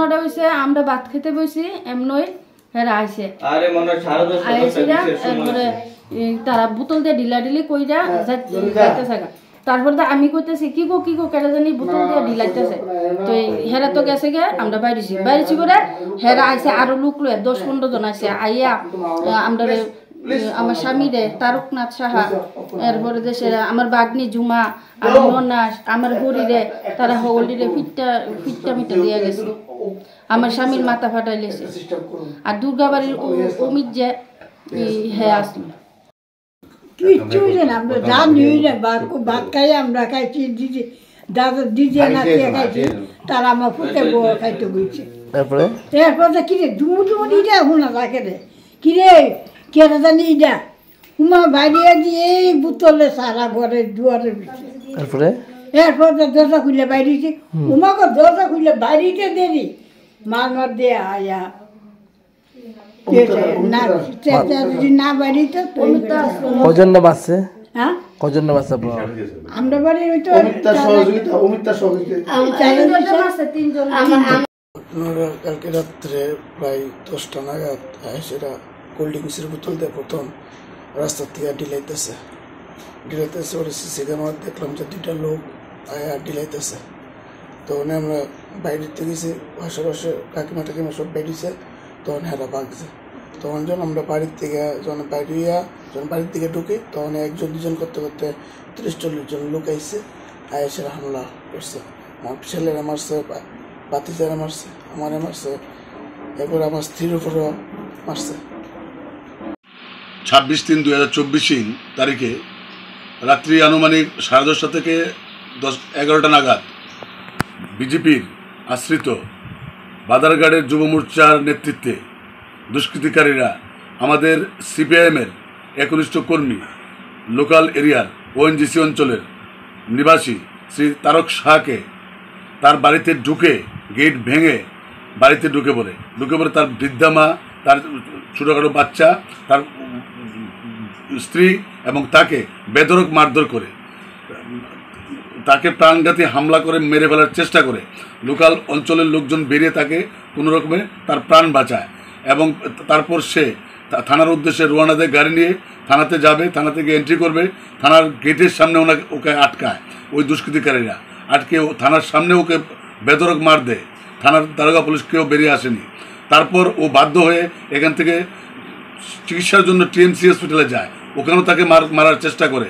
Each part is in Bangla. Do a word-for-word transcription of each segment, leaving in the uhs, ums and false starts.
ঘটনাটা হয়েছে আমরা ভাত খেতে বসি এমনই হেরা আইসে আরে মনে সারা দশ আইসিরা এরপরে তারা বোতল দিয়ে ঢিলা ঢিলি কইরা যাইতেছে তারপর তো আমি কইতেছি কি গো কি গো কেটা জানি বোতল দিয়ে ঢিলাইতেছে তো হেরা তো গেছে গে আমরা বাইরেছি বাইরেছি করে হেরা আইসে আরো লোক লয়ে দশ পনেরো জন আইসে আইয়া আমরা আমার স্বামী রে তারকনাথ সাহা এরপরে দেশে আমার বাগনি ঝুমা আমার মনাস আমার হরি রে তারা হলি রে ফিটটা ফিটটা মিটা দিয়ে গেছে আমার স্বামীর মাথা ফাটাইলেছে আর দুর্গাবাড়ির অমিত যে হ্যাঁ আসলো কিচ্ছুই না আমরা জানি না ভাত খাই আমরা খাইছি দিদি দাদা দিদি নাচিয়ে খাইছি তারা আমার ফুটে বউ খাইতে বলছে তারপরে এরপরে কিরে ডুমু ডুমু ইটা শোনা থাকে রে কিরে কেটে জানি ইটা উমা বাইরে দিয়ে বোতলে সারা ঘরে দুয়ারের পিছিয়ে তারপরে এরপর দরজা খুলে বাইরেছি উমাকে দরজা খুলে বাইরেতে দেরি মার মার দিয়ে আয়া না বাড়িতে কজন না বাঁচছে হ্যাঁ কজন না বাঁচছে আপনার আমরা বাড়ি ওই তো আপনারা কালকে রাত্রে প্রায় দশটা নাগাদ সেটা কোল্ড ড্রিঙ্কসের বোতল দিয়ে প্রথম রাস্তার থেকে ডিলাইতেছে ডিলাইতেছে ওর সিসি ক্যামেরা দেখলাম যে দুইটা লোক আয়া ডিলাইতেছে তো আমরা বাইরে থেকে গেছি আশেপাশে কাকিমা টাকিমা সব বেরিয়েছে তখন হেরা ভাগছে তখন যখন আমরা বাড়ির থেকে যখন বাইরে যখন বাড়ির থেকে ঢুকি তখন একজন দুজন করতে করতে তিরিশ চল্লিশ জন লোক আইসে আয়েসের হামলা করছে আমার ছেলেরা মারছে বাতিজারা মারছে আমারে মারছে এরপর আমার স্ত্রীর উপরও মারছে। ছাব্বিশ তিন দুই হাজার চব্বিশ তারিখে রাত্রি আনুমানিক সাড়ে দশটা থেকে দশ এগারোটা নাগাদ বিজেপির আশ্রিত বাদারঘাটের যুব মোর্চার নেতৃত্বে দুষ্কৃতিকারীরা আমাদের সিপিআইএমের একনিষ্ঠ কর্মী লোকাল এরিয়ার ওএনজিসি অঞ্চলের নিবাসী শ্রী তারক শাহকে তার বাড়িতে ঢুকে গেট ভেঙে বাড়িতে ঢুকে পড়ে ঢুকে পড়ে তার বৃদ্ধা মা তার ছোটোখাটো বাচ্চা তার স্ত্রী এবং তাকে বেধড়ক মারধর করে তাকে প্রাণঘাতী হামলা করে মেরে ফেলার চেষ্টা করে লোকাল অঞ্চলের লোকজন বেরিয়ে তাকে কোনো রকমে তার প্রাণ বাঁচায় এবং তারপর সে থানার উদ্দেশ্যে রওনা দেয় গাড়ি নিয়ে থানাতে যাবে থানা থেকে এন্ট্রি করবে থানার গেটের সামনে ওনাকে ওকে আটকায় ওই দুষ্কৃতিকারীরা আটকে থানার সামনে ওকে বেধড়ক মার দেয় থানার দারোগা পুলিশ কেউ বেরিয়ে আসেনি তারপর ও বাধ্য হয়ে এখান থেকে চিকিৎসার জন্য টিএমসি হসপিটালে যায় ওখানেও তাকে মার মারার চেষ্টা করে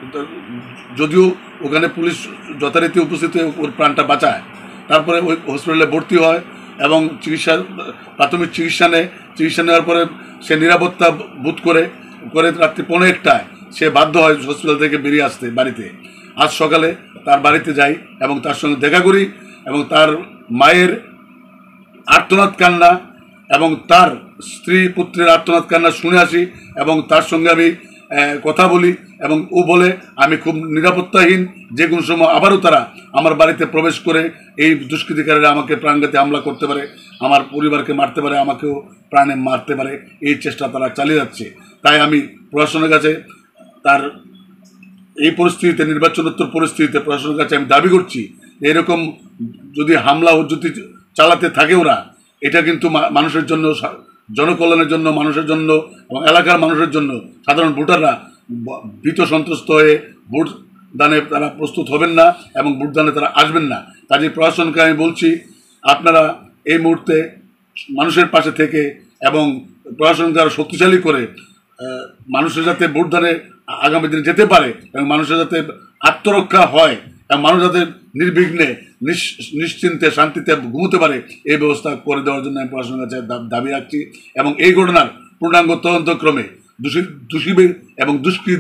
যদিও ওখানে পুলিশ যথারীতি উপস্থিত হয়ে ওর প্রাণটা বাঁচায় তারপরে ওই হসপিটালে ভর্তি হয় এবং চিকিৎসা প্রাথমিক চিকিৎসা নেয় চিকিৎসা নেওয়ার পরে সে নিরাপত্তা বোধ করে করে রাত্রি পৌনে একটায় সে বাধ্য হয় হসপিটাল থেকে বেরিয়ে আসতে বাড়িতে আজ সকালে তার বাড়িতে যাই এবং তার সঙ্গে দেখা করি এবং তার মায়ের আর্তনাদ কান্না এবং তার স্ত্রী পুত্রের আর্তনাদ কান্না শুনে আসি এবং তার সঙ্গে আমি কথা বলি এবং ও বলে আমি খুব নিরাপত্তাহীন যে কোনো সময় আবারও তারা আমার বাড়িতে প্রবেশ করে এই দুষ্কৃতিকারীরা আমাকে প্রাণঘাতী হামলা করতে পারে আমার পরিবারকে মারতে পারে আমাকেও প্রাণে মারতে পারে এই চেষ্টা তারা চালিয়ে যাচ্ছে তাই আমি প্রশাসনের কাছে তার এই পরিস্থিতিতে নির্বাচনোত্তর পরিস্থিতিতে প্রশাসনের কাছে আমি দাবি করছি এরকম যদি হামলা যদি চালাতে থাকে ওরা এটা কিন্তু মানুষের জন্য জনকল্যাণের জন্য মানুষের জন্য এবং এলাকার মানুষের জন্য সাধারণ ভোটাররা ভীত সন্ত্রস্ত হয়ে ভোট দানে তারা প্রস্তুত হবেন না এবং ভোট দানে তারা আসবেন না কাজে প্রশাসনকে আমি বলছি আপনারা এই মুহূর্তে মানুষের পাশে থেকে এবং প্রশাসনকে আরও শক্তিশালী করে মানুষের যাতে ভোট দানে আগামী দিনে যেতে পারে এবং মানুষের যাতে আত্মরক্ষা হয় এবং মানুষ যাতে নির্বিঘ্নে নিশ্চিন্তে শান্তিতে ঘুমোতে পারে এই ব্যবস্থা করে দেওয়ার জন্য আমি প্রশাসনের কাছে দাবি রাখছি এবং এই ঘটনার পূর্ণাঙ্গ তদন্তক্রমে দোষী দোষী এবং দুষ্কৃত